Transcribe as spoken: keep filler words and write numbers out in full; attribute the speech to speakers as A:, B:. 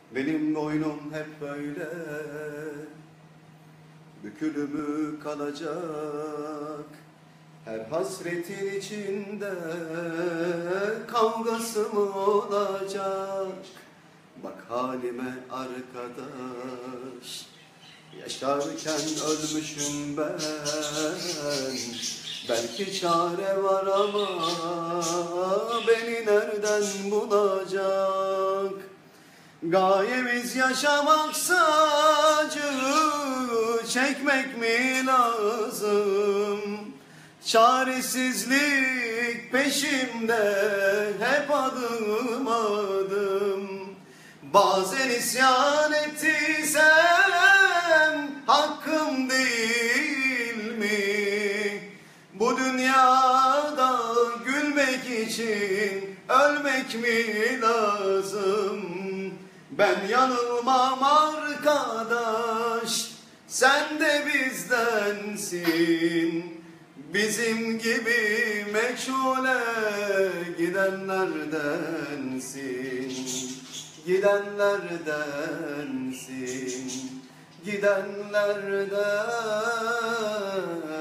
A: Benim boynum hep böyle bükülü mü kalacak? Her hasretin içinde kavgası mı olacak? Bak halime arkadaş, yaşarken ölmüşüm ben. Belki çare var ama beni nereden bulacak? Gayemiz yaşamaksa acı çekmek mi lazım? Çaresizlik peşimde hep adım adım. Bazen isyan ettiysem hakkım değil mi? Bu dünyada gülmek için ölmek mi lazım? Ben yanılmam arkadaş, sen de bizdensin. Bizim gibi meçhule gidenlerdensin. Gidenlerdensin. Gidenlerdensin.